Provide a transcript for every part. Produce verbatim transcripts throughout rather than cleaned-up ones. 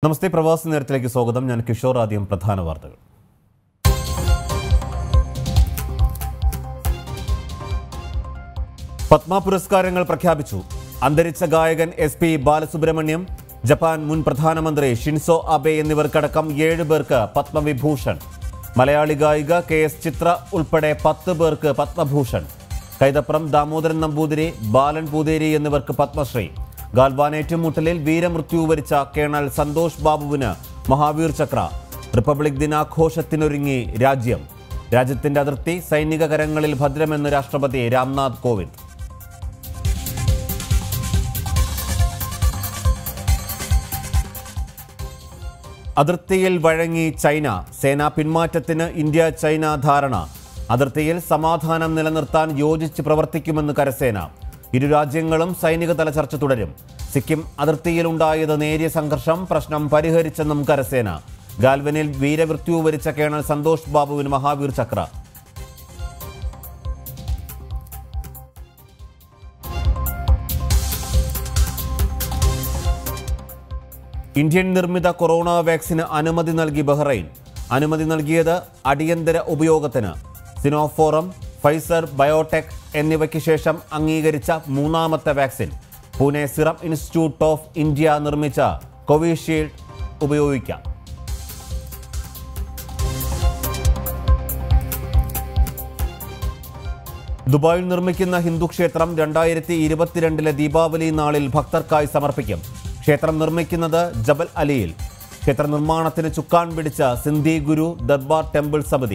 നമസ്തേ പ്രവാസി നേരത്തിലേക്ക് സ്വാഗതം. ഞാൻ കിഷോർ. ആദ്യം പ്രധാന വാർത്തകൾ. പത്മ പുരസ്കാരങ്ങൾ പ്രഖ്യാപിച്ചു. അന്തരിച്ച ഗായകൻ എസ് പി ബാലസുബ്രഹ്മണ്യം, ജപ്പാൻ മുൻ പ്രധാനമന്ത്രി ഷിൻസോ അബെ എന്നിവർക്കടക്കം ഏഴ് പേർക്ക് പത്മവിഭൂഷൺ. മലയാളി ഗായിക കെ എസ് ചിത്ര ഉൾപ്പെടെ പത്ത് പേർക്ക് പത്മഭൂഷൺ. കൈതപ്രം ദാമോദരൻ നമ്പൂതിരി, ബാലൻ പൂതേരി എന്നിവർക്ക് പത്മശ്രീ. ഗാൽവാൻ ഏറ്റുമുട്ടലിൽ വീരമൃത്യു വരിച്ച കേണൽ സന്തോഷ് ബാബുവിന് മഹാവീർ ചക്ര. റിപ്പബ്ലിക് ദിനാഘോഷത്തിനൊരുങ്ങി രാജ്യം. രാജ്യത്തിന്റെ അതിർത്തി സൈനിക കരങ്ങളിൽ ഭദ്രമെന്ന് രാഷ്ട്രപതി രാംനാഥ് കോവിന്ദ്. അതിർത്തിയിൽ വഴങ്ങി ചൈന. സേനാ പിന്മാറ്റത്തിന് ഇന്ത്യ ചൈന ധാരണ. അതിർത്തിയിൽ സമാധാനം നിലനിർത്താൻ യോജിച്ച് പ്രവർത്തിക്കുമെന്ന് കരസേന. ഇരു രാജ്യങ്ങളും സൈനികതല ചർച്ച തുടരും. സിക്കിം അതിർത്തിയിലുണ്ടായത് നേരിയ സംഘർഷം, പ്രശ്നം പരിഹരിച്ചെന്നും കരസേന. ഗാൽവനിൽ വീരമൃത്യു വരിച്ച കേണൽ സന്തോഷ് ബാബുവിന് മഹാവീർ ചക്ര. ഇന്ത്യൻ നിർമ്മിത കൊറോണ വാക്സിന് അനുമതി നൽകി ബഹ്റൈൻ. അനുമതി നൽകിയത് അടിയന്തര ഉപയോഗത്തിന്. സിനോഫോറം, ഫൈസർ ബയോടെക് എന്നിവയ്ക്ക് ശേഷം അംഗീകരിച്ച മൂന്നാമത്തെ vaccine. Pune serum institute of India നിർമ്മിച്ച കോവിഷീൽഡ് ഉപയോഗിക്കാം. ദുബായിൽ നിർമ്മിക്കുന്ന ഹിന്ദു ക്ഷേത്രം രണ്ടായിരത്തി ഇരുപത്തിരണ്ടിലെ ദീപാവലി നാളിൽ ഭക്തർക്കായി സമർപ്പിക്കും. ക്ഷേത്രം നിർമ്മിക്കുന്നത് ജബൽ അലിയിൽ. ക്ഷേത്ര നിർമ്മാണത്തിന് ചുക്കാൻ പിടിച്ച സിന്ധി ഗുരു ദർബാർ ടെമ്പിൾ സമിതി.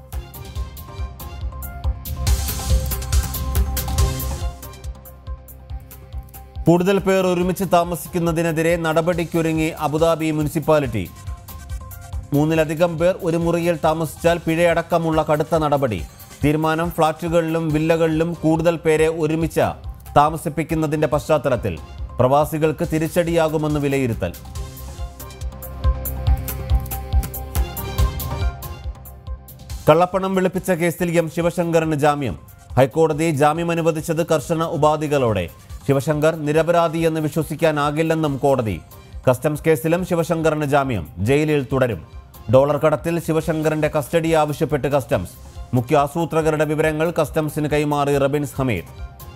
കൂടുതൽ പേർ ഒരുമിച്ച് താമസിക്കുന്നതിനെതിരെ നടപടിക്കൊരുങ്ങി അബുദാബി മുനിസിപ്പാലിറ്റി. മൂന്നിലധികം പേർ ഒരു മുറിയിൽ താമസിച്ചാൽ പിഴയടക്കമുള്ള കടുത്ത നടപടി. തീരുമാനം ഫ്ളാറ്റുകളിലും വില്ലകളിലും കൂടുതൽ പേരെ ഒരുമിച്ച് താമസിപ്പിക്കുന്നതിന്റെ പശ്ചാത്തലത്തിൽ പ്രവാസികൾക്ക് തിരിച്ചടിയാകുമെന്ന് വിലയിരുത്തൽ. കള്ളപ്പണം വെളുപ്പിച്ച കേസിൽ എം ശിവശങ്കറിന് ജാമ്യം. ഹൈക്കോടതി ജാമ്യം അനുവദിച്ചത് കർശന ഉപാധികളോടെ. ശിവശങ്കർ നിരപരാധിയെന്ന് വിശ്വസിക്കാനാകില്ലെന്നും കോടതി. കസ്റ്റംസ് കേസിലും ശിവശങ്കറിന് ജാമ്യം. ജയിലിൽ തുടരും. ഡോളർ കടത്തിൽ ശിവശങ്കറിന്റെ കസ്റ്റഡി ആവശ്യപ്പെട്ട് കസ്റ്റംസ്. മുഖ്യ ആസൂത്രകരുടെ വിവരങ്ങൾ കസ്റ്റംസിന് കൈമാറി റബിൻസ് ഹമീദ്.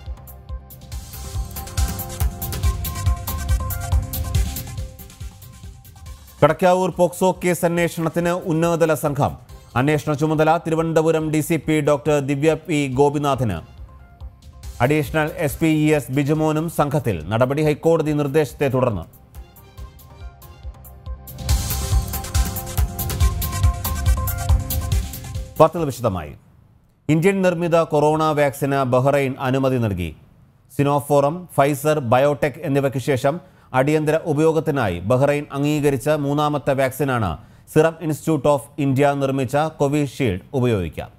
കടക്കാവൂർ പോക്സോ കേസ് അന്വേഷണത്തിന് ഉന്നതതല സംഘം. അന്വേഷണ ചുമതല Thiruvananthapuram D C P doctor Divya P ഗോപിനാഥിന്. Additional S P E S ബിജുമോനും സംഘത്തിൽ. നടപടി ഹൈക്കോടതി നിർദ്ദേശത്തെ തുടർന്ന്. വാർത്തകൾ വിശദമായി. ഇന്ത്യൻ നിർമ്മിത കൊറോണ വാക്സിന് ബഹ്റൈൻ അനുമതി നൽകി. സിനോഫോറം, ഫൈസർ ബയോടെക് എന്നിവയ്ക്ക് ശേഷം അടിയന്തര ഉപയോഗത്തിനായി ബഹ്റൈൻ അംഗീകരിച്ച മൂന്നാമത്തെ വാക്സിനാണ് സിറം ഇൻസ്റ്റിറ്റ്യൂട്ട് ഓഫ് ഇന്ത്യ നിർമ്മിച്ച കോവിഷീൽഡ് ഉപയോഗിക്കാം.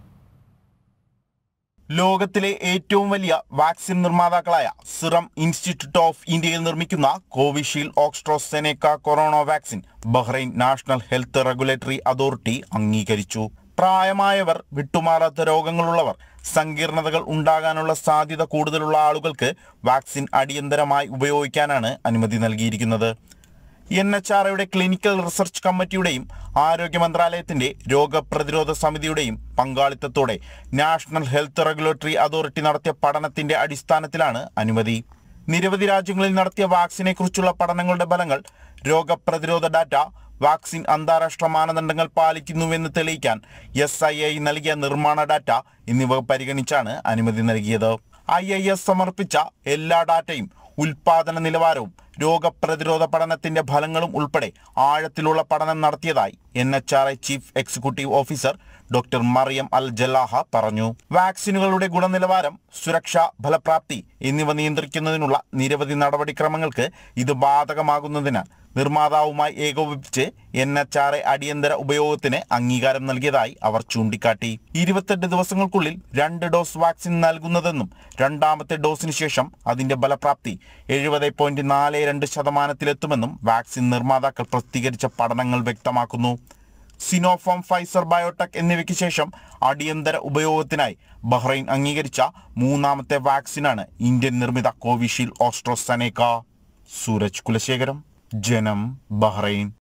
ലോകത്തിലെ ഏറ്റവും വലിയ വാക്സിൻ നിർമ്മാതാക്കളായ സിറം ഇൻസ്റ്റിറ്റ്യൂട്ട് ഓഫ് ഇന്ത്യയിൽ നിർമ്മിക്കുന്ന കോവിഷീൽഡ് ഓക്സ്ട്രാസെനെക്ക corona vaccine Bahrain national health regulatory authority അംഗീകരിച്ചു. പ്രായമായവർ, വിട്ടുമാറാത്ത രോഗങ്ങളുള്ളവർ, സങ്കീർണതകൾ ഉണ്ടാകാനുള്ള സാധ്യത കൂടുതലുള്ള ആളുകൾക്ക് വാക്സിൻ അടിയന്തരമായി ഉപയോഗിക്കാനാണ് അനുമതി നൽകിയിരിക്കുന്നത്. എൻ എച്ച് ആർ ഒയുടെ ക്ലിനിക്കൽ റിസർച്ച് കമ്മിറ്റിയുടെയും ആരോഗ്യ മന്ത്രാലയത്തിന്റെ രോഗപ്രതിരോധ സമിതിയുടെയും പങ്കാളിത്തത്തോടെ നാഷണൽ ഹെൽത്ത് റെഗുലേറ്ററി അതോറിറ്റി നടത്തിയ പഠനത്തിന്റെ അടിസ്ഥാനത്തിലാണ് അനുമതി. നിരവധി രാജ്യങ്ങളിൽ നടത്തിയ വാക്സിനെ കുറിച്ചുള്ള പഠനങ്ങളുടെ ഫലങ്ങൾ, രോഗപ്രതിരോധ ഡാറ്റ, വാക്സിൻ അന്താരാഷ്ട്ര മാനദണ്ഡങ്ങൾ പാലിക്കുന്നുവെന്ന് തെളിയിക്കാൻ എസ് ഐ ഐ നൽകിയ നിർമ്മാണ ഡാറ്റ എന്നിവ പരിഗണിച്ചാണ് അനുമതി നൽകിയത്. ഐ ഐ എസ് സമർപ്പിച്ച എല്ലാ ഡാറ്റയും ഉൽപാദന നിലവാരവും രോഗപ്രതിരോധ പഠനത്തിന്റെ ഫലങ്ങളും ഉൾപ്പെടെ ആഴത്തിലുള്ള പഠനം നടത്തിയതായി N H R I chief executive officer doctor Maryam Al Jalaha പറഞ്ഞു. വാക്സിനുകളുടെ ഗുണനിലവാരം, സുരക്ഷ, ഫലപ്രാപ്തി എന്നിവ നിയന്ത്രിക്കുന്നതിനുള്ള നിരവധി നടപടിക്രമങ്ങൾക്ക് ഇത് ബാധകമാകുന്നതിനാൽ നിർമ്മാതാവുമായി ഏകോപിപ്പിച്ച് എൻ എച്ച് ആർ ഐ അടിയന്തര ഉപയോഗത്തിന് അംഗീകാരം നൽകിയതായി അവർ ചൂണ്ടിക്കാട്ടി. ഇരുപത്തെട്ട് ദിവസങ്ങൾക്കുള്ളിൽ രണ്ട് ഡോസ് വാക്സിൻ നൽകുന്നതെന്നും രണ്ടാമത്തെ ഡോസിന് ശേഷം അതിന്റെ ഫലപ്രാപ്തി എഴുപത് പോയിന്റ് നാല് രണ്ട് ശതമാനത്തിലെത്തുമെന്നും വാക്സിൻ നിർമ്മാതാക്കൾ പ്രസിദ്ധീകരിച്ച പഠനങ്ങൾ വ്യക്തമാക്കുന്നു. സിനോഫോം, ഫൈസർ ബയോടെക് എന്നിവയ്ക്ക് ശേഷം അടിയന്തര ഉപയോഗത്തിനായി ബഹ്റൈൻ അംഗീകരിച്ച മൂന്നാമത്തെ വാക്സിനാണ് ഇന്ത്യൻ നിർമ്മിത കോവിഷീൽഡ് ഓക്സ്ട്രാസെനെക്ക. സൂരജ് കുലശേഖരം, ജനം, ബഹ്റൈൻ.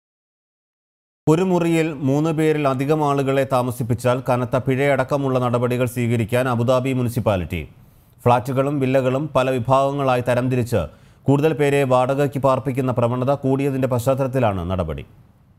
ഒരു മുറിയിൽ മൂന്ന് പേരിൽ അധികം ആളുകളെ താമസിപ്പിച്ചാൽ കനത്ത പിഴയടക്കമുള്ള നടപടികൾ സ്വീകരിക്കാൻ അബുദാബി മുനിസിപ്പാലിറ്റി. ഫ്ളാറ്റുകളും വില്ലകളും പല വിഭാഗങ്ങളായി തരംതിരിച്ച് കൂടുതൽ പേരെ വാടകയ്ക്ക് പാർപ്പിക്കുന്ന പ്രവണത കൂടിയതിന്റെ പശ്ചാത്തലത്തിലാണ് നടപടി.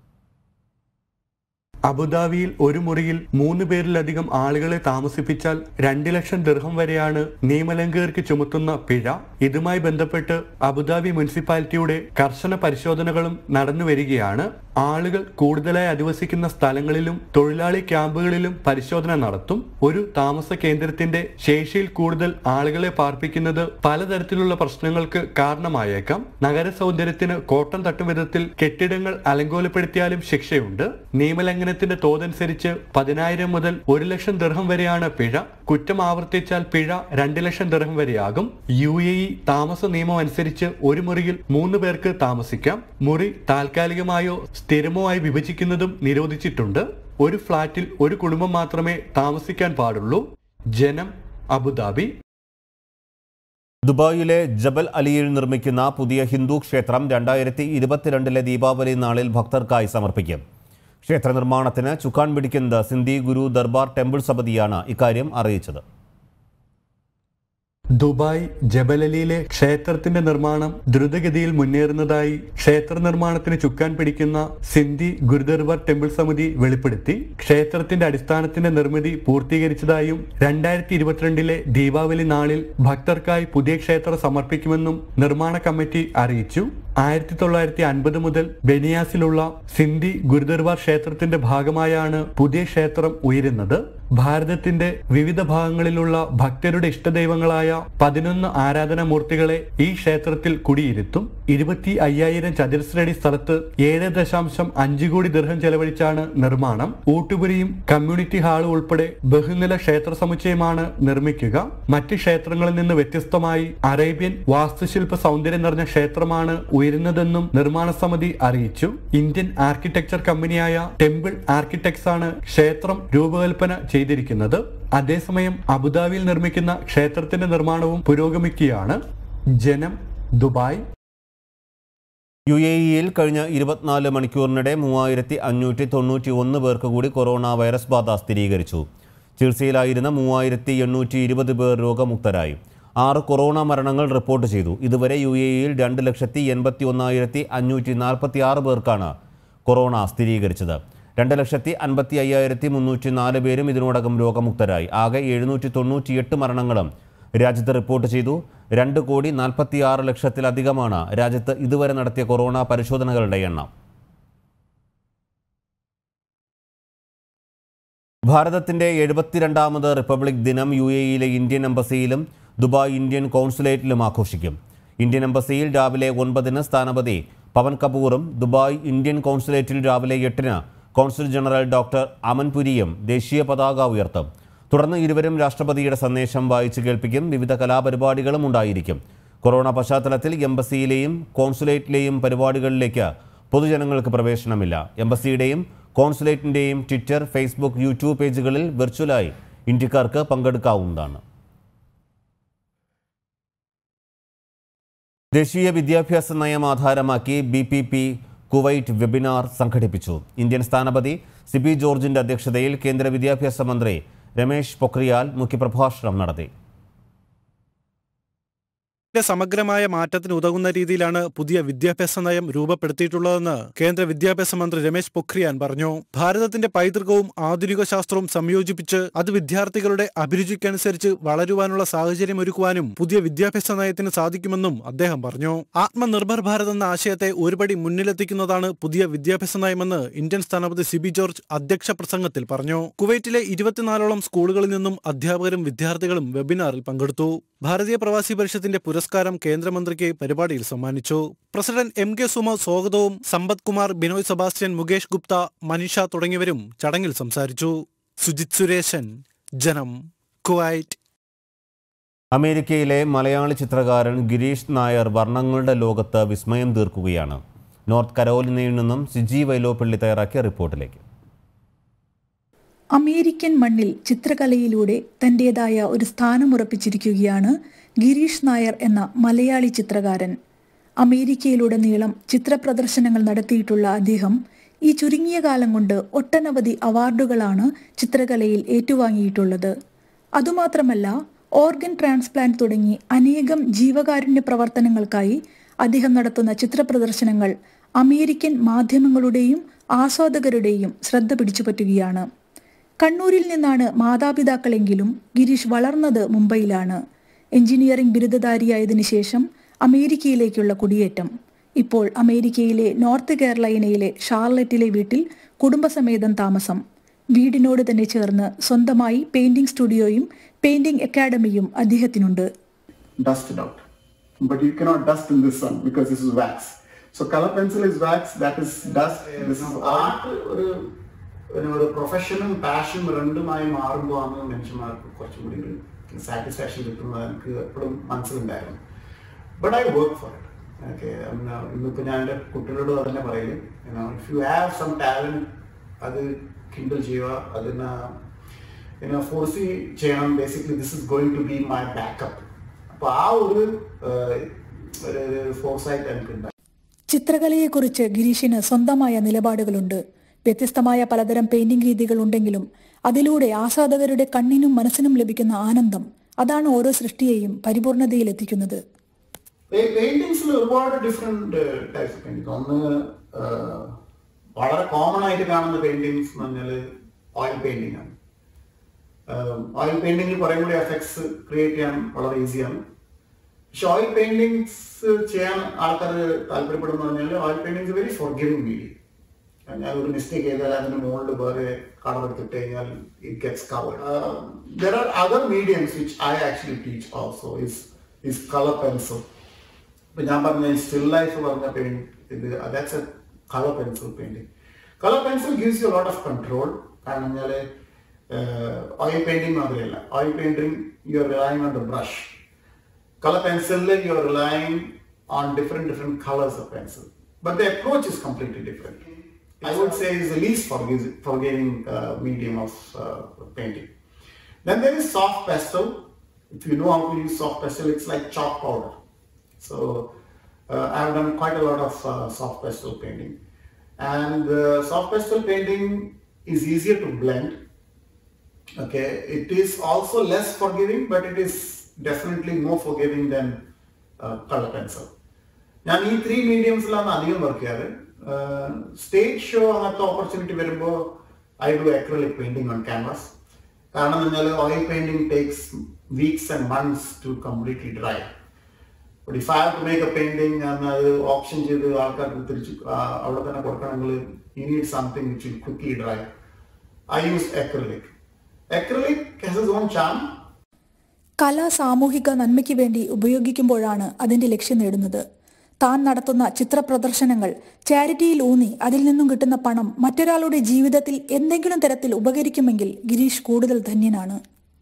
അബുദാബിയിൽ ഒരു മുറിയിൽ മൂന്ന് പേരിലധികം ആളുകളെ താമസിപ്പിച്ചാൽ രണ്ട് ലക്ഷം ദിർഹം വരെയാണ് നിയമലംഘകർക്ക് ചുമത്തുന്ന പിഴ. ഇതുമായി ബന്ധപ്പെട്ട് അബുദാബി മുനിസിപ്പാലിറ്റിയുടെ കർശന പരിശോധനകളും നടന്നുവരികയാണ്. ആളുകൾ കൂടുതലായി അധിവസിക്കുന്ന സ്ഥലങ്ങളിലും തൊഴിലാളി ക്യാമ്പുകളിലും പരിശോധന നടത്തും. ഒരു താമസ കേന്ദ്രത്തിന്റെ ശേഷിയിൽ കൂടുതൽ ആളുകളെ പാർപ്പിക്കുന്നത് പലതരത്തിലുള്ള പ്രശ്നങ്ങൾക്ക് കാരണമായേക്കാം. നഗര സൗന്ദര്യത്തിന് കോട്ടം തട്ടും വിധത്തിൽ കെട്ടിടങ്ങൾ അലങ്കോലപ്പെടുത്തിയാലും ശിക്ഷയുണ്ട്. നിയമലംഘനത്തിന്റെ തോതനുസരിച്ച് പതിനായിരം മുതൽ ഒരു ലക്ഷം ദിർഹം വരെയാണ് പിഴ. കുറ്റം ആവർത്തിച്ചാൽ പിഴ രണ്ട് ലക്ഷം ദിർഹം വരെയാകും. യു എ ഇ താമസ നിയമം അനുസരിച്ച് ഒരു മുറിയിൽ മൂന്ന് പേർക്ക് താമസിക്കാം. മുറി താൽക്കാലികമായോ സ്ഥിരമോ ആയി വിഭജിക്കുന്നതും നിരോധിച്ചിട്ടുണ്ട്. ഒരു ഫ്ളാറ്റിൽ ഒരു കുടുംബം മാത്രമേ താമസിക്കാൻ പാടുള്ളൂ. ജനം, അബുദാബി. ദുബായിലെ ജബൽ അലിയിൽ നിർമ്മിക്കുന്ന പുതിയ ഹിന്ദു ക്ഷേത്രം രണ്ടായിരത്തി ഇരുപത്തിരണ്ടിലെ ദീപാവലി നാളിൽ ഭക്തർക്കായി സമർപ്പിക്കും. ക്ഷേത്ര നിർമ്മാണത്തിന് ചുക്കാൻ പിടിക്കുന്നത് സിന്ധി ഗുരു ദർബാർ ടെമ്പിൾ സമിതിയാണ് ഇക്കാര്യം അറിയിച്ചത്. ദുബായ് ജബലലിയിലെ ക്ഷേത്രത്തിന്റെ നിർമ്മാണം ദ്രുതഗതിയിൽ മുന്നേറുന്നതായി ക്ഷേത്ര നിർമ്മാണത്തിന് ചുക്കാൻ പിടിക്കുന്ന സിന്ധി ഗുരുദർബാർ ടെമ്പിൾ സമിതി വെളിപ്പെടുത്തി. ക്ഷേത്രത്തിന്റെ അടിസ്ഥാനത്തിന്റെ നിർമ്മിതി പൂർത്തീകരിച്ചതായും രണ്ടായിരത്തി ഇരുപത്തിരണ്ടിലെ ദീപാവലി നാളിൽ ഭക്തർക്കായി പുതിയ ക്ഷേത്രം സമർപ്പിക്കുമെന്നും നിർമ്മാണ കമ്മിറ്റി അറിയിച്ചു. ആയിരത്തി തൊള്ളായിരത്തി അൻപത് മുതൽ ബനിയാസിലുള്ള സിന്ധി ഗുരുദർബാർ ക്ഷേത്രത്തിന്റെ ഭാഗമായാണ് പുതിയ ക്ഷേത്രം ഉയരുന്നത്. ഭാരതത്തിന്റെ വിവിധ ഭാഗങ്ങളിലുള്ള ഭക്തരുടെ ഇഷ്ടദൈവങ്ങളായ പതിനൊന്ന് ആരാധനാമൂർത്തികളെ ഈ ക്ഷേത്രത്തിൽ കുടിയിരുത്തും. ഇരുപത്തി അയ്യായിരം ചതുരശ്രടി സ്ഥലത്ത് ഏഴ് ദശാംശം അഞ്ച് കോടി ദിർഹം ചെലവഴിച്ചാണ് നിർമ്മാണം. ഊട്ടുപുരിയും കമ്മ്യൂണിറ്റി ഹാളും ഉൾപ്പെടെ ബഹുനില ക്ഷേത്ര സമുച്ചയമാണ് നിർമ്മിക്കുക. മറ്റ് ക്ഷേത്രങ്ങളിൽ നിന്ന് വ്യത്യസ്തമായി അറേബ്യൻ വാസ്തുശില്പ സൗന്ദര്യം നിറഞ്ഞ ക്ഷേത്രമാണ് ഉയരുന്നതെന്നും നിർമ്മാണ സമിതി അറിയിച്ചു. ഇന്ത്യൻ ആർക്കിടെക്ചർ കമ്പനിയായ ടെമ്പിൾ ആർക്കിടെക്ട്സ് ആണ് ക്ഷേത്രം രൂപകൽപ്പന ചെയ്തിരിക്കുന്നത്. അതേസമയം അബുദാബിയിൽ നിർമ്മിക്കുന്ന ക്ഷേത്രത്തിന്റെ നിർമ്മാണവും പുരോഗമിക്കുകയാണ്. ജനം, ദുബായ്. യു എ ഇയിൽ കഴിഞ്ഞ ഇരുപത്തിനാല് മണിക്കൂറിനിടെ മൂവായിരത്തി അഞ്ഞൂറ്റി തൊണ്ണൂറ്റി ഒന്ന് പേർക്ക് കൂടി കൊറോണ വൈറസ് ബാധ സ്ഥിരീകരിച്ചു. ചികിത്സയിലായിരുന്ന മൂവായിരത്തി എണ്ണൂറ്റി ഇരുപത് പേർ രോഗമുക്തരായി. ആറ് കൊറോണ മരണങ്ങൾ റിപ്പോർട്ട് ചെയ്തു. ഇതുവരെ യു എ ഇയിൽ രണ്ട് ലക്ഷത്തി എൺപത്തി ഒന്നായിരത്തി അഞ്ഞൂറ്റി നാൽപ്പത്തി ആറ് പേർക്കാണ് കൊറോണ സ്ഥിരീകരിച്ചത്. രണ്ട് ലക്ഷത്തി അൻപത്തി അയ്യായിരത്തി മുന്നൂറ്റി നാല് പേരും ഇതിനോടകം രോഗമുക്തരായി. ആകെ എഴുന്നൂറ്റി തൊണ്ണൂറ്റിയെട്ട് മരണങ്ങളും രാജ്യത്ത് റിപ്പോർട്ട് ചെയ്തു. രണ്ട് കോടി നാൽപ്പത്തി ആറ് ലക്ഷത്തിലധികമാണ് രാജ്യത്ത് ഇതുവരെ നടത്തിയ കൊറോണ പരിശോധനകളുടെ എണ്ണം. ഭാരതത്തിന്റെ എഴുപത്തിരണ്ടാമത് റിപ്പബ്ലിക് ദിനം യു എ ഇയിലെ ഇന്ത്യൻ എംബസിയിലും ദുബായ് ഇന്ത്യൻ കോൺസുലേറ്റിലും ആഘോഷിക്കും. ഇന്ത്യൻ എംബസിയിൽ രാവിലെ ഒൻപതിന് സ്ഥാനപതി പവൻ കപൂറും ദുബായ് ഇന്ത്യൻ കോൺസുലേറ്റിൽ രാവിലെ എട്ടിന് കോൺസുൽ ജനറൽ ഡോക്ടർ അമൻപുരിയും ദേശീയ പതാക ഉയർത്തും. തുടർന്ന് ഇരുവരും രാഷ്ട്രപതിയുടെ സന്ദേശം വായിച്ചു കേൾപ്പിക്കും. വിവിധ കലാപരിപാടികളും ഉണ്ടായിരിക്കും. കൊറോണ പശ്ചാത്തലത്തിൽ എംബസിയിലെയും കോൺസുലേറ്റിലെയും പരിപാടികളിലേക്ക് പൊതുജനങ്ങൾക്ക് പ്രവേശനമില്ല. എംബസിയുടെയും കോൺസുലേറ്റിൻ്റെയും ട്വിറ്റർ, ഫേസ്ബുക്ക്, യൂട്യൂബ് പേജുകളിൽ വെർച്വലായി ഇന്ത്യക്കാർക്ക് പങ്കെടുക്കാവുന്നതാണ്. ദേശീയ വിദ്യാഭ്യാസ നയം ആധാരമാക്കി B P P Kuwait webinar സംഘടിപ്പിച്ചു. ഇന്ത്യൻ സ്ഥാനപതി സിബി ജോർജിന്റെ അധ്യക്ഷതയിൽ കേന്ദ്ര വിദ്യാഭ്യാസ മന്ത്രി രമേശ് പൊക്രിയാൽ മുഖ്യപ്രഭാഷണം നടത്തി. സമഗ്രമായ മാറ്റത്തിന് ഉതകുന്ന രീതിയിലാണ് പുതിയ വിദ്യാഭ്യാസ നയം രൂപപ്പെടുത്തിയിട്ടുള്ളതെന്ന് കേന്ദ്ര വിദ്യാഭ്യാസ മന്ത്രി രമേശ് പൊഖ്രിയാൻ പറഞ്ഞു. ഭാരതത്തിന്റെ പൈതൃകവും ആധുനിക ശാസ്ത്രവും സംയോജിപ്പിച്ച് അത് വിദ്യാർത്ഥികളുടെ അഭിരുചിക്കനുസരിച്ച് വളരുവാനുള്ള സാഹചര്യം ഒരുക്കുവാനും പുതിയ വിദ്യാഭ്യാസ നയത്തിന് സാധിക്കുമെന്നും അദ്ദേഹം പറഞ്ഞു. ആത്മനിർഭർ ഭാരത് എന്ന ആശയത്തെ ഒരുപടി മുന്നിലെത്തിക്കുന്നതാണ് പുതിയ വിദ്യാഭ്യാസ നയമെന്ന് ഇന്ത്യൻ സ്ഥാനപതി സിബി ജോർജ് അധ്യക്ഷ പ്രസംഗത്തിൽ പറഞ്ഞു. കുവൈറ്റിലെ ഇരുപത്തിനാലോളം സ്കൂളുകളിൽ നിന്നും അധ്യാപകരും വിദ്യാർത്ഥികളും വെബിനാറിൽ പങ്കെടുത്തു. ഭാരതീയ പ്രവാസി പരിഷത്തിന്റെ പുരസ്കാരം കേന്ദ്രമന്ത്രിക്ക് പരിപാടിയിൽ സമ്മാനിച്ചു. പ്രസിഡന്റ് എം കെ സുമ സ്വാഗതവും സമ്പത് കുമാർ, ബിനോയ് സെബാസ്റ്റ്യൻ, മുകേഷ് ഗുപ്ത, മനീഷ തുടങ്ങിയവരും ചടങ്ങിൽ സംസാരിച്ചു. സുജിത് സുരേശൻ, ജനം, കുവൈറ്റ്. അമേരിക്കയിലെ മലയാളി ചിത്രകാരൻ ഗിരീഷ് നായർ വർണ്ണങ്ങളുടെ ലോകത്ത് വിസ്മയം തീർക്കുകയാണ്. നോർത്ത് കരോലിനയിൽ നിന്നും സിജി വൈലോപ്പള്ളി തയ്യാറാക്കിയ റിപ്പോർട്ടിലേക്ക്. അമേരിക്കൻ മണ്ണിൽ ചിത്രകലയിലൂടെ തൻ്റേതായ ഒരു സ്ഥാനമുറപ്പിച്ചിരിക്കുകയാണ് ഗിരീഷ് നായർ എന്ന മലയാളി ചിത്രകാരൻ. അമേരിക്കയിലുടനീളം ചിത്രപ്രദർശനങ്ങൾ നടത്തിയിട്ടുള്ള അദ്ദേഹം ഈ ചുരുങ്ങിയ കാലം കൊണ്ട് ഒട്ടനവധി അവാർഡുകളാണ് ചിത്രകലയിൽ ഏറ്റുവാങ്ങിയിട്ടുള്ളത്. അതുമാത്രമല്ല, ഓർഗൻ ട്രാൻസ്പ്ലാന്റ് തുടങ്ങി അനേകം ജീവകാരുണ്യ പ്രവർത്തനങ്ങൾക്കായി അദ്ദേഹം നടത്തുന്ന ചിത്രപ്രദർശനങ്ങൾ അമേരിക്കൻ മാധ്യമങ്ങളുടെയും ആസ്വാദകരുടെയും ശ്രദ്ധ പിടിച്ചുപറ്റുകയാണ്. കണ്ണൂരിൽ നിന്നാണ് മാതാപിതാക്കളെങ്കിലും ഗിരീഷ് വളർന്നത് മുംബൈയിലാണ്. എഞ്ചിനീയറിംഗ് ബിരുദധാരിയായതിനു ശേഷം അമേരിക്കയിലേക്കുള്ള കുടിയേറ്റം. ഇപ്പോൾ അമേരിക്കയിലെ നോർത്ത് കാരോലൈനയിലെ ഷാർലറ്റിലെ വീട്ടിൽ കുടുംബസമേതം താമസം. വീടിനോട് തന്നെ ചേർന്ന് സ്വന്തമായി പെയിന്റിംഗ് സ്റ്റുഡിയോയും പെയിന്റിംഗ് അക്കാഡമിയും അദ്ദേഹത്തിനുണ്ട്. Dust out, but you cannot dust in this sun because this is wax. So color pencil is wax, that is dust. This is art. ഒരു ഒരു പ്രൊഫഷനും പാഷനും രണ്ടുമായി മാറുമ്പോഴാണ് മനുഷ്യന്മാർക്ക് കുറച്ചും കൂടി ഒരു സാറ്റിസ്ഫാക്ഷൻ കിട്ടുന്നത് എനിക്ക് എപ്പോഴും മനസ്സിലുണ്ടായിരുന്നു. But I work for it. Okay, ഇന്നിപ്പോൾ ഞാൻ എൻ്റെ കുട്ടികളോട് തന്നെ പറയും, if you have some talent അത് കിൻഡിൽ ചെയ്യുക, അതിന് പിന്നെ ഫോഴ്സ് ചെയ്യണം. Basically this is going to be my backup. അപ്പോൾ ആ ഒരു ഫോഴ്സായിട്ട് എനിക്കുണ്ടായി. ചിത്രകലയെക്കുറിച്ച് ഗിരീഷിന് സ്വന്തമായ നിലപാടുകളുണ്ട്. വ്യത്യസ്തമായ പലതരം പെയിന്റിംഗ് രീതികൾ ഉണ്ടെങ്കിലും അതിലൂടെ ആസ്വാദകരുടെ കണ്ണിനും മനസ്സിനും ലഭിക്കുന്ന ആനന്ദം, അതാണ് ഓരോ സൃഷ്ടിയെയും പരിപൂർണതയിലെത്തിക്കുന്നത്. പെയിന്റിങ്സിൽ ഒരുപാട് ഡിഫറെന്റ് ടൈപ്സ് ഓഫ് പെയിന്റിങ്സ്. ഒന്ന് വളരെ കോമൺ ആയിട്ട് കാണുന്ന പെയിന്റിങ്സ് എന്ന് പറഞ്ഞാൽ ഓയിൽ പെയിന്റിംഗ് ആണ്. ഓയിൽ പെയിന്റിങ്ങിൽ കുറേ കൂടി എഫക്ട്സ് ക്രിയേറ്റ് ചെയ്യാൻ വളരെ ഈസിയാണ്. പക്ഷെ ഓയിൽ പെയിന്റിങ്സ് ചെയ്യാൻ ആൾക്കാർ താല്പര്യപ്പെടുന്ന പറഞ്ഞാൽ oil paintings very forgiving medium. ഞാൻ ഒരു മിസ്റ്റേക്ക് ചെയ്താൽ അതിന് മുകളിൽ വേറെ കളർ എടുത്തിട്ട് കഴിഞ്ഞാൽ it gets covered. There are other mediums which I actually teach also is is colour pencil. ഇപ്പൊ ഞാൻ പറഞ്ഞ സ്റ്റിൽ ലൈഫ് പറഞ്ഞ പെയിന്റ് ഇത് that's a colour pencil painting. Colour pencil gives you lot of control. കാരണം വെച്ചാൽ oil painting മാത്രമല്ല, oil painting you are relying on the brush. Color pencil, you are relying on different different colors of pencil, but the approach is completely different. I would say is the least forgiving, forgiving uh, medium of uh, painting. Then there is soft pastel. If you know how to use soft pastel, it's like chalk powder. So uh, I have done quite a lot of uh, soft pastel painting, and uh, soft pastel painting is easier to blend. Okay, it is also less forgiving, but it is definitely more forgiving than uh, color pencil. ഞാൻ ഈ three മീഡിയംസിലാണ് അധികം work ചെയ്യാറ്. Stage show അങ്ങനത്തെ opportunity വരുമ്പോൾ I do acrylic painting on canvas. കാരണം എന്ന് പറഞ്ഞാൽ oil painting takes weeks and months to completely dry. But if I have to make a painting അത് ഓപ്ഷൻ ചെയ്ത് ആൾക്കാർക്ക് തിരിച്ച് അവിടെ തന്നെ കൊടുക്കണമെങ്കിൽ you need something which will quickly dry. I use acrylic. Acrylic has its own charm. കല സാമൂഹിക നന്മയ്ക്ക് വേണ്ടി ഉപയോഗിക്കുമ്പോഴാണ് അതിന്റെ ലക്ഷ്യം നേടുന്നത്. താൻ നടത്തുന്ന ചിത്ര പ്രദർശനങ്ങൾ ചാരിറ്റിയിൽ ഊന്നി അതിൽ നിന്നും കിട്ടുന്ന പണം മറ്റൊരാളുടെ ജീവിതത്തിൽ എന്തെങ്കിലും തരത്തിൽ ഉപകരിക്കുമെങ്കിൽ ഗിരീഷ് കൂടുതൽ ധന്യനാണ്.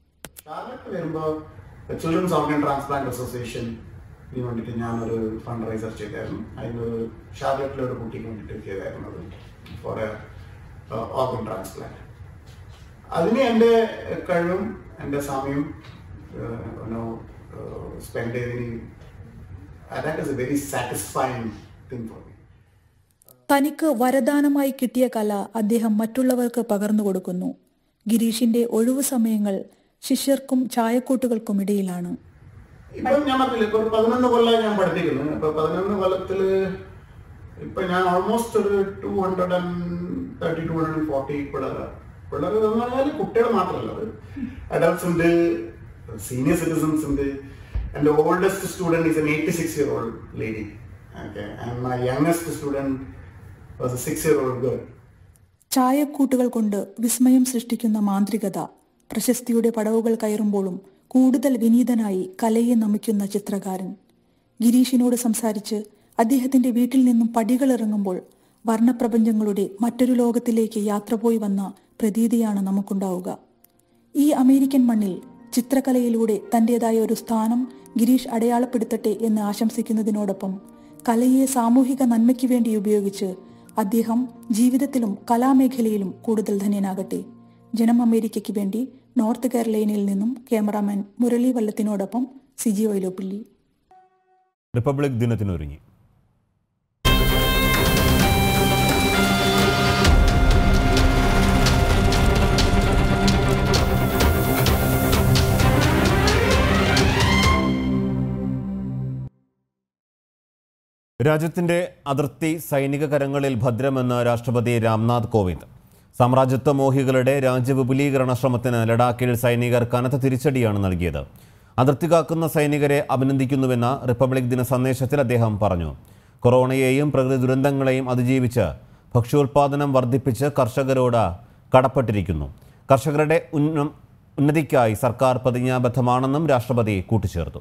ചിൽഡ്രൻസ് ഓർഗൻ ട്രാൻസ്പ്ലാന്റ് അസോസിയേഷൻ വേണ്ടിയിട്ട് ഞാനൊരു ഫണ്ട് റൈസർ ചെയ്തായിരുന്നു. അതിന് ഷാർലറ്റിലെ ഒരു കുട്ടിക്ക് വേണ്ടിയിട്ട് ചെയ്തായിരുന്നത് ഫോർ ഓർഗൻ ട്രാൻസ്പ്ലാന്റ്. അതിന് എൻ്റെ കഴിവും എൻ്റെ സമയം Uh, you know, uh, spend every, uh, that is a very satisfying thing for me. തനിക്ക് വരദാനമായി കിട്ടിയ കല അദ്ദേഹം മറ്റുള്ളവർക്ക് പകർന്നു കൊടുക്കുന്നു. ഗിരീഷിന്റെ ഒഴിവു സമയങ്ങൾ ശിഷ്യർക്കും ചായക്കൂട്ടുകൾക്കും ഇടയിലാണ്. ഇപ്പം ഞാൻ പറഞ്ഞില്ല, ഇപ്പൊ പതിനൊന്ന് കൊല്ലം ഞാൻ പഠിപ്പിക്കുന്നു. ഇപ്പൊ പതിനൊന്ന് കൊല്ലത്തില് ഇപ്പൊ ഞാൻ ഓൾമോസ്റ്റ് ഒരു two hundred and thirty two hundred forty പിള്ളേർ പിള്ളേർ എന്ന് പറഞ്ഞാൽ കുട്ടികൾ മാത്രമല്ല, അത് അഡൽട്ട്സ് ഉണ്ട്, senior citizens in the, and the oldest student is an eighty-six year old lady, okay, and my youngest student was a six year old girl. ചായക്കൂട്ടുകൾ കൊണ്ട് വിസ്മയം സൃഷ്ടിക്കുന്ന മാന്ത്രികത, പ്രശസ്തിയുടെ പടവുകൾ കയറുമ്പോഴും കൂടുതൽ വിനീതനായി കലയെ നമിക്കുന്ന ചിത്രകാരൻ. ഗിരീഷിനോട് സംസാരിച്ച് അദ്ദേഹത്തിന്റെ വീട്ടിൽ നിന്നും പടികൾ ഇറങ്ങുമ്പോൾ വർണ്ണപ്രപഞ്ചങ്ങളുടെ മറ്റൊരു ലോകത്തിലേക്ക് യാത്ര പോയി വന്ന പ്രതീതിയാണ് നമുക്കുണ്ടാവുക. ഈ അമേരിക്കൻ മണ്ണിൽ ചിത്രകലയിലൂടെ തൻ്റെതായ ഒരു സ്ഥാനം ഗിരീഷ് അടയാളപ്പെടുത്തട്ടെ എന്ന് ആശംസിക്കുന്നതിനോടൊപ്പം കലയെ സാമൂഹിക നന്മയ്ക്ക് വേണ്ടി ഉപയോഗിച്ച് അദ്ദേഹം ജീവിതത്തിലും കലാമേഖലയിലും കൂടുതൽ ധന്യനാകട്ടെ. ജനം അമേരിക്കയ്ക്ക് വേണ്ടി നോർത്ത് കാരോലൈനയിൽ നിന്നും ക്യാമറാമാൻ മുരളി വല്ലത്തിനോടൊപ്പം സിജി വൈലോപ്പിള്ളി. റിപ്പബ്ലിക് ദിനത്തിനൊരുങ്ങി രാജ്യത്തിന്റെ അതിർത്തി സൈനിക കരങ്ങളിൽ ഭദ്രമെന്ന് രാഷ്ട്രപതി രാംനാഥ് കോവിന്ദ്. സാമ്രാജ്യത്വ മോഹികളുടെ രാജ്യവിപുലീകരണ ശ്രമത്തിന് ലഡാക്കിൽ സൈനികർ കനത്ത തിരിച്ചടിയാണ് നൽകിയത്. അതിർത്തി കാക്കുന്ന സൈനികരെ അഭിനന്ദിക്കുന്നുവെന്ന റിപ്പബ്ലിക് ദിന സന്ദേശത്തിൽ അദ്ദേഹം പറഞ്ഞു. കൊറോണയെയും പ്രകൃതി ദുരന്തങ്ങളെയും അതിജീവിച്ച് ഭക്ഷ്യോൽപാദനം വർദ്ധിപ്പിച്ച് കർഷകരോട് കടപ്പെട്ടിരിക്കുന്നു. കർഷകരുടെ ഉന്നതിക്കായി സർക്കാർ പ്രതിജ്ഞാബദ്ധമാണെന്നും രാഷ്ട്രപതി കൂട്ടിച്ചേർത്തു.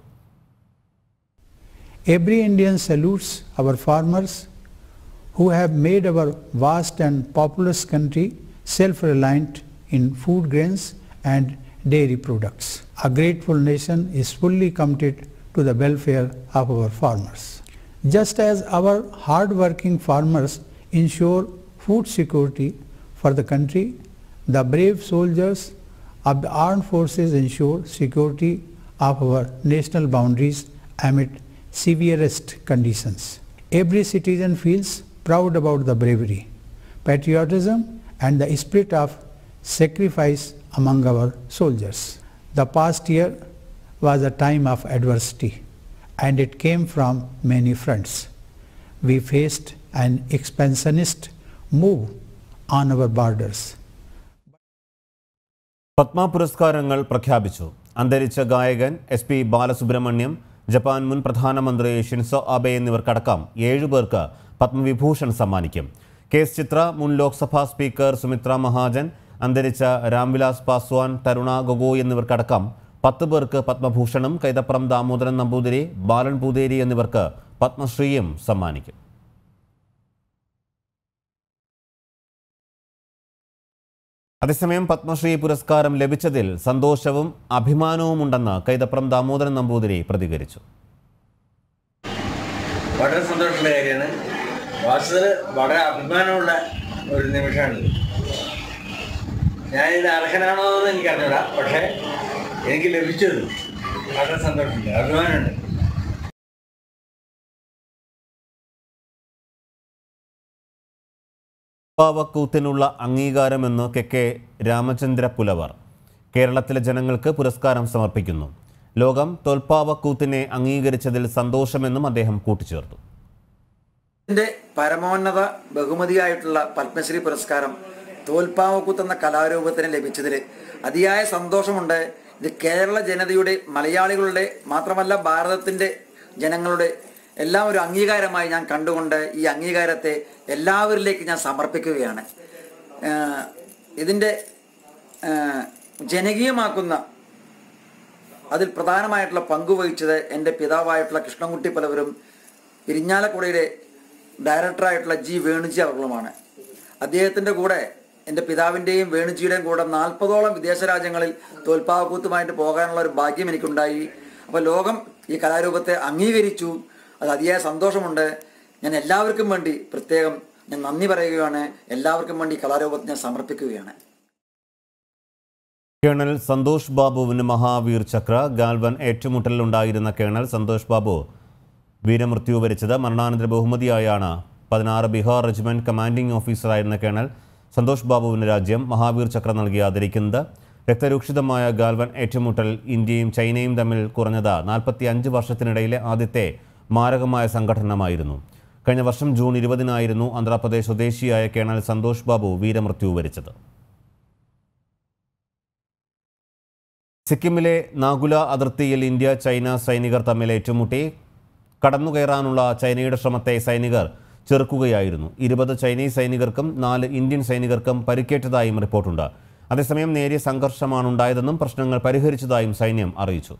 Every Indian salutes our farmers who have made our vast and populous country self-reliant in food grains and dairy products. A grateful nation is fully committed to the welfare of our farmers. Just as our hard-working farmers ensure food security for the country, the brave soldiers of the armed forces ensure security of our national boundaries amid severest conditions. Every citizen feels proud about the bravery, patriotism and the spirit of sacrifice among our soldiers. The past year was a time of adversity and it came from many fronts. We faced an expansionist move on our borders. Padma പുരസ്കാരങ്ങൾ പ്രഖ്യാപിച്ചു. അന്തരിച്ച ഗായകൻ S P Balasubrahmanyam, Japan മുൻ പ്രധാനമന്ത്രി Shinzo Abe എന്നിവർക്കടക്കം ഏഴുപേർക്ക് പത്മവിഭൂഷൺ സമ്മാനിക്കും. K S ചിത്ര, മുൻ ലോക്സഭാ സ്പീക്കർ സുമിത്ര മഹാജൻ, അന്തരിച്ച രാംവിലാസ് പാസ്വാൻ, തരുണ ഗൊഗോയ് എന്നിവർക്കടക്കം പത്ത് പേർക്ക് പത്മഭൂഷണും കൈതപ്രം ദാമോദരൻ നമ്പൂതിരി, ബാലൻ പൂതേരി എന്നിവർക്ക് പത്മശ്രീയും സമ്മാനിക്കും. അതേസമയം പത്മശ്രീ പുരസ്കാരം ലഭിച്ചതിൽ സന്തോഷവും അഭിമാനവുമുണ്ടെന്ന് കൈതപ്രം ദാമോദരൻ നമ്പൂതിരി പ്രതികരിച്ചു. വളരെ സന്തോഷമുള്ള കാര്യമാണ്. വാസ്തവത്തിൽ വളരെ അഭിമാനമുള്ള ഒരു നിമിഷമാണിത്. ഞാനിത് അർഹനാണോ എന്ന് എനിക്കറിഞ്ഞൂടാ, പക്ഷേ എനിക്ക് ലഭിച്ചത് വളരെ സന്തോഷമുണ്ട്, അഭിമാനമുണ്ട്. തോൽപ്പാവക്കൂത്തിനുള്ള അംഗീകാരമെന്ന് കെ കെ രാമചന്ദ്ര പുലവർ കേരളത്തിലെ ജനങ്ങൾക്ക് പുരസ്കാരം സമർപ്പിക്കുന്നു. ലോകം തോൽപ്പാവക്കൂത്തിനെ അംഗീകരിച്ചതിൽ സന്തോഷമെന്നും അദ്ദേഹം കൂട്ടിച്ചേർത്തു. ഇതിന്റെ പരമോന്നത ബഹുമതിയായിട്ടുള്ള പത്മശ്രീ പുരസ്കാരം തോൽപ്പാവക്കൂത്ത് എന്ന കലാരൂപത്തിന് ലഭിച്ചതിൽ അതിയായ സന്തോഷമുണ്ട്. ഇത് കേരള ജനതയുടെ, മലയാളികളുടെ മാത്രമല്ല ഭാരതത്തിന്റെ ജനങ്ങളുടെ എല്ലാം ഒരു അംഗീകാരമായി ഞാൻ കണ്ടുകൊണ്ട് ഈ അംഗീകാരത്തെ എല്ലാവരിലേക്ക് ഞാൻ സമർപ്പിക്കുകയാണ്. ഇതിൻ്റെ ജനകീയമാക്കുന്ന അതിൽ പ്രധാനമായിട്ടുള്ള പങ്കുവഹിച്ചത് എൻ്റെ പിതാവായിട്ടുള്ള കൃഷ്ണൻകുട്ടി പുലവരും ഇരിഞ്ഞാലക്കുടയിലെ ഡയറക്ടറായിട്ടുള്ള ജി വേണുജി അവர்களுമാണ്. അദ്ദേഹത്തിൻ്റെ കൂടെ എൻ്റെ പിതാവിൻ്റെയും വേണുജിയുടെയും കൂടെ നാൽപ്പതോളം വിദേശ രാജ്യങ്ങളിൽ തോൽപ്പാവക്കൂത്തുമായിട്ട് പോകാനുള്ള ഒരു ഭാഗ്യം എനിക്കുണ്ടായി. അപ്പോൾ ലോകം ഈ കലാരൂപത്തെ അംഗീകരിച്ചു. അത് അതിയായ സന്തോഷമുണ്ട്. ഞാൻ എല്ലാവർക്കും വേണ്ടി പ്രത്യേകം ഞാൻ നന്ദി പറയുകയാണ്. എല്ലാവർക്കും വേണ്ടി കലാരൂപത്തെ ഞാൻ സമർപ്പിക്കുകയാണ്. കേണൽ സന്തോഷ് ബാബുവിന് മഹാവീർ ചക്ര ഗാൽവൻ ഏറ്റുമുട്ടലിലുണ്ടായിരുന്ന കേണൽ സന്തോഷ് ബാബു വീരമൃത്യു വരിച്ചത് മരണാനന്തര ബഹുമതിയായാണ്. പതിനാറ് ബീഹാർ റെജിമെന്റ് കമാൻഡിംഗ് ഓഫീസറായിരുന്ന കേണൽ സന്തോഷ് ബാബുവിന് രാജ്യം മഹാവീർ ചക്ര നൽകി ആദരിക്കുന്നത്. രക്തരൂക്ഷിതമായ ഗാൽവൻ ഏറ്റുമുട്ടൽ ഇന്ത്യയും ചൈനയും തമ്മിൽ കുറഞ്ഞത് നാൽപ്പത്തി അഞ്ച് വർഷത്തിനിടയിലെ ആദ്യത്തെ മാരകമായ സംഘടനമായിരുന്നു. കഴിഞ്ഞ വർഷം ജൂൺ ഇരുപതിനായിരുന്നു ആന്ധ്രാപ്രദേശ് സ്വദേശിയായ കേണൽ സന്തോഷ് ബാബു വീരമൃത്യു വരിച്ചത്. സിക്കിമിലെ നാഗുല അതിർത്തിയിൽ ഇന്ത്യ ചൈന സൈനികർ തമ്മിൽ ഏറ്റുമുട്ടി. കടന്നുകയറാനുള്ള ചൈനയുടെ ശ്രമത്തെ സൈനികർ ചെറുക്കുകയായിരുന്നു. ഇരുപത് ചൈനീസ് സൈനികർക്കും നാല് ഇന്ത്യൻ സൈനികർക്കും പരിക്കേറ്റതായും റിപ്പോർട്ടുണ്ട്. അതേസമയം നേരിയ സംഘർഷമാണ് ഉണ്ടായതെന്നും പ്രശ്നങ്ങൾ പരിഹരിച്ചതായും സൈന്യം അറിയിച്ചു.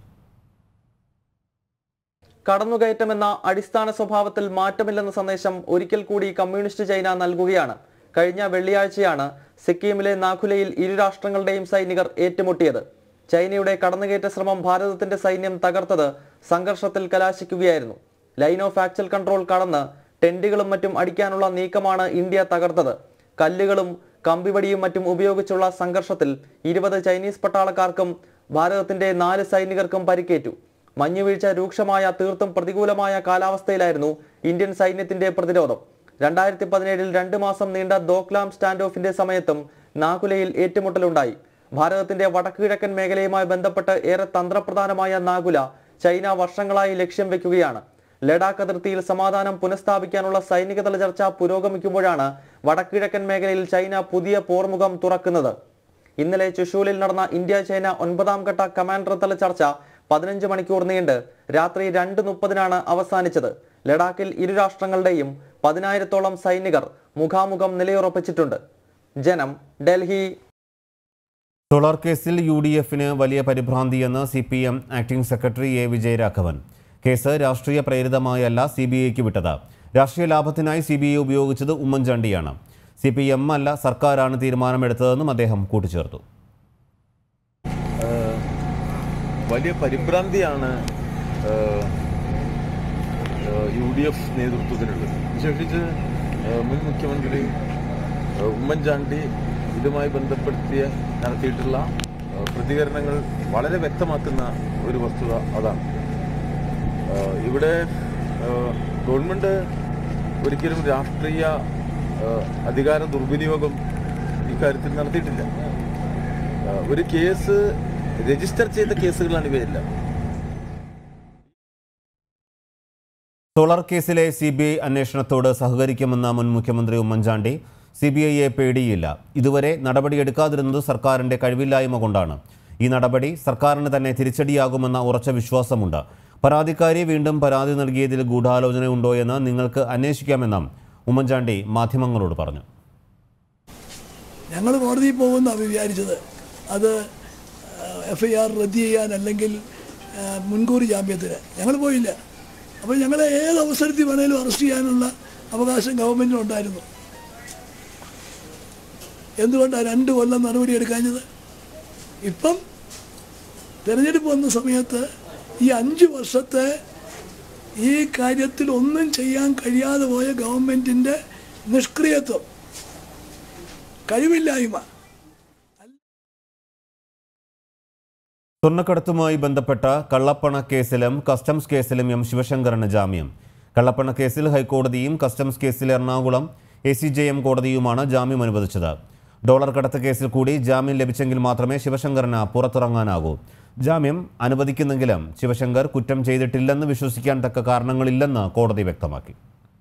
കടന്നുകയറ്റമെന്ന അടിസ്ഥാന സ്വഭാവത്തിൽ മാറ്റമില്ലെന്ന സന്ദേശം ഒരിക്കൽ കൂടി കമ്മ്യൂണിസ്റ്റ് ചൈന നൽകുകയാണ്. കഴിഞ്ഞ വെള്ളിയാഴ്ചയാണ് സിക്കിമിലെ നാഖുലയിൽ ഇരു രാഷ്ട്രങ്ങളുടെയും സൈനികർ ഏറ്റുമുട്ടിയത്. ചൈനയുടെ കടന്നുകയറ്റ ശ്രമം ഭാരതത്തിന്റെ സൈന്യം തകർത്തത് സംഘർഷത്തിൽ കലാശിക്കുകയായിരുന്നു. ലൈൻ ഓഫ് ആക്ച്വൽ കൺട്രോൾ കടന്ന് ടെന്റുകളും മറ്റും അടിക്കാനുള്ള നീക്കമാണ് ഇന്ത്യ തകർത്തത്. കല്ലുകളും കമ്പിവടിയും മറ്റും ഉപയോഗിച്ചുള്ള സംഘർഷത്തിൽ ഇരുപത് ചൈനീസ് പട്ടാളക്കാർക്കും ഭാരതത്തിന്റെ നാല് സൈനികർക്കും പരിക്കേറ്റു. മഞ്ഞുവീഴ്ച രൂക്ഷമായ തീർത്തും പ്രതികൂലമായ കാലാവസ്ഥയിലായിരുന്നു ഇന്ത്യൻ സൈന്യത്തിന്റെ പ്രതിരോധം. രണ്ടായിരത്തി പതിനേഴിൽ രണ്ട് മാസം നീണ്ട ദോക്ലാം സ്റ്റാൻഡ് ഓഫിന്റെ സമയത്തും നാഗുലയിൽ ഏറ്റുമുട്ടലുണ്ടായി. ഭാരതത്തിന്റെ വടക്കു കിഴക്കൻ മേഖലയുമായി ബന്ധപ്പെട്ട് ഏറെ തന്ത്രപ്രധാനമായ നാഗുല ചൈന വർഷങ്ങളായി ലക്ഷ്യം വെക്കുകയാണ്. ലഡാക്ക് അതിർത്തിയിൽ സമാധാനം പുനഃസ്ഥാപിക്കാനുള്ള സൈനികതല ചർച്ച പുരോഗമിക്കുമ്പോഴാണ് വടക്കിഴക്കൻ മേഖലയിൽ ചൈന പുതിയ പോർമുഖം തുറക്കുന്നത്. ഇന്നലെ ചുഷൂലിൽ നടന്ന ഇന്ത്യ ചൈന ഒൻപതാം ഘട്ട കമാൻഡർ തല ചർച്ച പതിനഞ്ച് മണിക്കൂർ നീണ്ട് രാത്രി രണ്ട് മുപ്പതിനാണ് അവസാനിച്ചത്. ലഡാക്കിൽ ഇരു രാഷ്ട്രങ്ങളുടെയും പതിനായിരത്തോളം സൈനികർ മുഖാമുഖം നിലയുറപ്പിച്ചിട്ടുണ്ട്. ജനം, ഡൽഹി. സോളാർ കേസിൽ യു ഡി എഫിന് വലിയ പരിഭ്രാന്തിയെന്ന് C P M acting secretary A Vijayaraghavan. Case രാഷ്ട്രീയ പ്രേരിതമായല്ല സി ബി ഐക്ക് വിട്ടത്. രാഷ്ട്രീയ ലാഭത്തിനായി സി ബി ഐ ഉപയോഗിച്ചത് ഉമ്മൻചാണ്ടിയാണ്. സി പി എം അല്ല സർക്കാരാണ് തീരുമാനമെടുത്തതെന്നും അദ്ദേഹം കൂട്ടിച്ചേർത്തു. വലിയ പരിഭ്രാന്തിയാണ് യു ഡി എഫ് നേതൃത്വത്തിനുള്ളത്. വിശേഷിച്ച് മുൻ മുഖ്യമന്ത്രി ഉമ്മൻചാണ്ടി ഇതുമായി ബന്ധപ്പെടുത്തിയ നടത്തിയിട്ടുള്ള പ്രതികരണങ്ങൾ വളരെ വ്യക്തമാക്കുന്ന ഒരു വസ്തുത അതാണ്. ഇവിടെ ഗവൺമെൻറ് ഒരിക്കലും രാഷ്ട്രീയ അധികാര ദുർവിനിയോഗം ഇക്കാര്യത്തിൽ നടത്തിയിട്ടില്ല. ഒരു കേസ് രജിസ്റ്റർ ചെയ്ത കേസുകളാണ് ഇവയെല്ലാം. സോളാർ കേസിലെ സി ബി ഐ അന്വേഷണത്തോട് സഹകരിക്കുമെന്ന മുൻ മുഖ്യമന്ത്രി ഉമ്മൻചാണ്ടി സി ബി ഐയെ പേടിയില്ല. ഇതുവരെ നടപടിയെടുക്കാതിരുന്നത് സർക്കാരിൻ്റെ കഴിവില്ലായ്മ കൊണ്ടാണ്. ഈ നടപടി സർക്കാരിന് തന്നെ തിരിച്ചടിയാകുമെന്ന ഉറച്ച വിശ്വാസമുണ്ട്. പരാതിക്കാരി വീണ്ടും പരാതി നൽകിയതിൽ ഗൂഢാലോചനയുണ്ടോ എന്ന് നിങ്ങൾക്ക് അന്വേഷിക്കാമെന്നും ഉമ്മൻചാണ്ടി മാധ്യമങ്ങളോട് പറഞ്ഞു. ഞങ്ങൾ കോടതിയിൽ പോകുമെന്നാണ് വിചാരിച്ചത്. അത് എഫ് ഐ ആർ റദ്ദ് ചെയ്യാൻ അല്ലെങ്കിൽ മുൻകൂർ ജാമ്യത്തിന് ഞങ്ങൾ പോയില്ല. അപ്പോൾ ഞങ്ങളെ ഏത് അവസരത്തിൽ വേണേലും അറസ്റ്റ് ചെയ്യാനുള്ള അവകാശം ഗവൺമെൻറ്റിനുണ്ടായിരുന്നു. എന്തുകൊണ്ടാണ് രണ്ട് കൊല്ലം നടപടി എടുക്കാഞ്ഞത്? ഇപ്പം തിരഞ്ഞെടുപ്പ് വന്ന സമയത്ത് ഈ അഞ്ച് വർഷത്തെ ഈ കാര്യത്തിൽ ഒന്നും ചെയ്യാൻ കഴിയാതെ പോയ ഗവൺമെൻറ്റിൻ്റെ നിഷ്ക്രിയത്വം, കഴിവില്ലായ്മ. സ്വർണ്ണക്കടത്തുമായി ബന്ധപ്പെട്ട കള്ളപ്പണ കേസിലും കസ്റ്റംസ് കേസിലും എം ശിവശങ്കറിന് ജാമ്യം. കള്ളപ്പണ കേസിൽ ഹൈക്കോടതിയും കസ്റ്റംസ് കേസിൽ Ernakulam A C J M കോടതിയുമാണ് ജാമ്യം അനുവദിച്ചത്. ഡോളർ കടത്ത് കേസിൽ കൂടി ജാമ്യം ലഭിച്ചെങ്കിൽ മാത്രമേ ശിവശങ്കറിന് പുറത്തിറങ്ങാനാകൂ. ജാമ്യം അനുവദിക്കുന്നെങ്കിലും ശിവശങ്കർ കുറ്റം ചെയ്തിട്ടില്ലെന്ന് വിശ്വസിക്കാൻ തക്ക കാരണങ്ങളില്ലെന്ന് കോടതി വ്യക്തമാക്കി.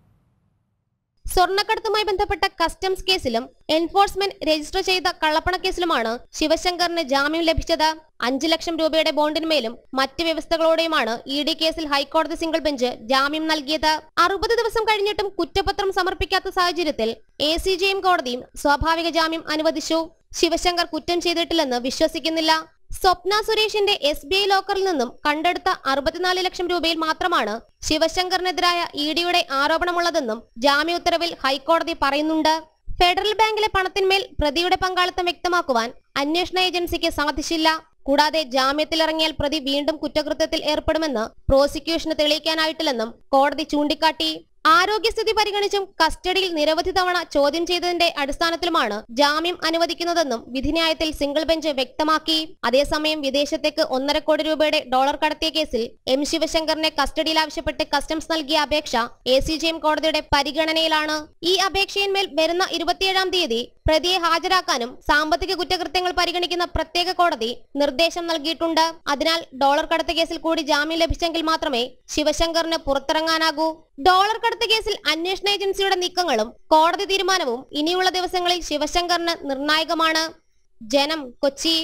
സ്വർണ്ണക്കടത്തുമായി ബന്ധപ്പെട്ട കസ്റ്റംസ് കേസിലും എൻഫോഴ്സ്മെന്റ് രജിസ്റ്റർ ചെയ്ത കള്ളപ്പണ കേസിലുമാണ് ശിവശങ്കറിന് ജാമ്യം ലഭിച്ചത്. അഞ്ചു ലക്ഷം രൂപയുടെ ബോണ്ടിന്മേലും മറ്റ് വ്യവസ്ഥകളോടെയുമാണ് ഇ ഡി കേസിൽ ഹൈക്കോടതി സിംഗിൾ ബെഞ്ച് ജാമ്യം നൽകിയത്. അറുപത് ദിവസം കഴിഞ്ഞിട്ടും കുറ്റപത്രം സമർപ്പിക്കാത്ത സാഹചര്യത്തിൽ എ സി ജെ എം കോടതിയും സ്വാഭാവിക ജാമ്യം അനുവദിച്ചു. ശിവശങ്കർ കുറ്റം ചെയ്തിട്ടില്ലെന്ന് വിശ്വസിക്കുന്നില്ല. സ്വപ്ന സുരേഷിന്റെ എസ് ബി ഐ ലോക്കറിൽ നിന്നും കണ്ടെടുത്ത അറുപത്തിനാല് ലക്ഷം രൂപയിൽ മാത്രമാണ് ശിവശങ്കറിനെതിരായ ഇ ഡിയുടെ ആരോപണമുള്ളതെന്നും ജാമ്യ ഉത്തരവിൽ ഹൈക്കോടതി പറയുന്നുണ്ട്. ഫെഡറൽ ബാങ്കിലെ പണത്തിന്മേൽ പ്രതിയുടെ പങ്കാളിത്തം വ്യക്തമാക്കുവാൻ അന്വേഷണ ഏജൻസിക്ക് സാധിച്ചില്ല. കൂടാതെ ജാമ്യത്തിലിറങ്ങിയാൽ പ്രതി വീണ്ടും കുറ്റകൃത്യത്തിൽ ഏർപ്പെടുമെന്ന് പ്രോസിക്യൂഷന് തെളിയിക്കാനായിട്ടില്ലെന്നും കോടതി ചൂണ്ടിക്കാട്ടി. ആരോഗ്യസ്ഥിതി പരിഗണിച്ചും കസ്റ്റഡിയിൽ നിരവധി തവണ ചോദ്യം ചെയ്തതിന്റെ അടിസ്ഥാനത്തിലുമാണ് ജാമ്യം അനുവദിക്കുന്നതെന്നും വിധിന്യായത്തിൽ സിംഗിൾ ബെഞ്ച് വ്യക്തമാക്കി. അതേസമയം വിദേശത്തേക്ക് ഒന്നര കോടി രൂപയുടെ ഡോളർ കടത്തിയ കേസിൽ എം ശിവശങ്കറിനെ കസ്റ്റഡിയിൽ ആവശ്യപ്പെട്ട് കസ്റ്റംസ് നൽകിയ അപേക്ഷ എ സി ജെ എം കോടതിയുടെ പരിഗണനയിലാണ്. ഈ അപേക്ഷയിന്മേൽ വരുന്ന ഇരുപത്തിയേഴാം തീയതി പ്രതിയെ ഹാജരാക്കാനും സാമ്പത്തിക കുറ്റകൃത്യങ്ങൾ പരിഗണിക്കുന്ന പ്രത്യേക കോടതി നിർദ്ദേശം നൽകിയിട്ടുണ്ട്. അതിനാൽ ഡോളർ കടത്ത് കേസിൽ കൂടി ജാമ്യം ലഭിച്ചെങ്കിൽ മാത്രമേ ശിവശങ്കറിന് പുറത്തിറങ്ങാനാകൂ. ഡോളർ കടത്ത് കേസിൽ അന്വേഷണ ഏജൻസിയുടെ നീക്കങ്ങളും കോടതി തീരുമാനവും ഇനിയുള്ള ദിവസങ്ങളിൽ ശിവശങ്കറിന് നിർണായകമാണ്. ജനം, കൊച്ചി.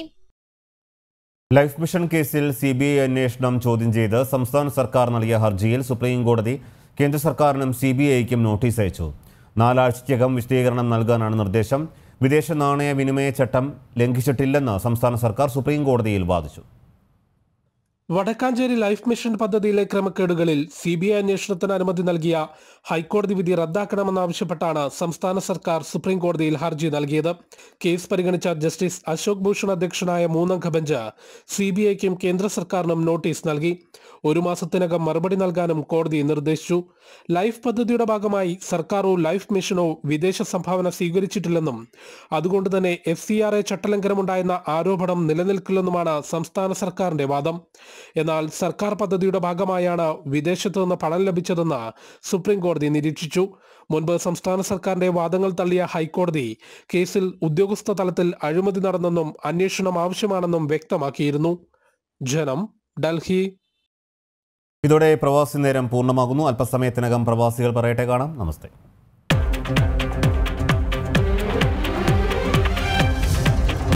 ലൈഫ് മിഷൻ കേസിൽ സി ബി ഐ അന്വേഷണം ചോദ്യം ചെയ്ത് സംസ്ഥാന സർക്കാർ നൽകിയ ഹർജിയിൽ സുപ്രീം കോടതി കേന്ദ്ര സർക്കാരിനും സി ബി ഐക്കും നോട്ടീസ് അയച്ചു. നാലാഴ്ചയ്ക്കകം വിശദീകരണം നൽകാനാണ് നിർദ്ദേശം. വിദേശ നാണയ വിനിമയ ചട്ടം ലംഘിച്ചിട്ടില്ലെന്ന് സംസ്ഥാന സർക്കാർ സുപ്രീം കോടതിയിൽ വാദിച്ചു. വടക്കാഞ്ചേരി ലൈഫ് മിഷൻ പദ്ധതിയിലെ ക്രമക്കേടുകളിൽ സി ബി ഐ അന്വേഷണത്തിന് അനുമതി നൽകിയ ഹൈക്കോടതി വിധി റദ്ദാക്കണമെന്നാവശ്യപ്പെട്ടാണ് സംസ്ഥാന സർക്കാർ സുപ്രീം കോടതിയിൽ ഹർജി നൽകിയത്. കേസ് പരിഗണിച്ച ജസ്റ്റിസ് അശോക് ഭൂഷൺ അധ്യക്ഷനായ മൂന്നംഗ ബെഞ്ച് സി ബി ഐക്കും കേന്ദ്ര സർക്കാരിനും നോട്ടീസ് നൽകി. ഒരു മാസത്തിനകം മറുപടി നൽകാനും കോടതി നിർദ്ദേശിച്ചു. ലൈഫ് പദ്ധതിയുടെ ഭാഗമായി സർക്കാരോ ലൈഫ് മിഷനോ വിദേശ സംഭാവന സ്വീകരിച്ചിട്ടില്ലെന്നും അതുകൊണ്ട് തന്നെ എഫ് സി ആർ എ ചട്ടലംഘനമുണ്ടായെന്ന ആരോപണം നിലനിൽക്കില്ലെന്നുമാണ് സംസ്ഥാന സർക്കാരിന്റെ വാദം. എന്നാൽ സർക്കാർ പദ്ധതിയുടെ ഭാഗമായാണ് വിദേശത്തു നിന്ന് പണം ലഭിച്ചതെന്ന് സുപ്രീം കോടതി നിരീക്ഷിച്ചു. മുൻപ് സംസ്ഥാന സർക്കാരിന്റെ വാദങ്ങൾ തള്ളിയ ഹൈക്കോടതി കേസിൽ ഉദ്യോഗസ്ഥ തലത്തിൽ അഴിമതി നടന്നെന്നും അന്വേഷണം ആവശ്യമാണെന്നും വ്യക്തമാക്കിയിരുന്നു. ജനം, ഡൽഹി. ഇതോടെ പ്രവാസി നേരം പൂർണ്ണമാകുന്നു. അല്പസമയത്തിനകം പ്രവാസികൾ പറയട്ടെ കാണാം. നമസ്തേ.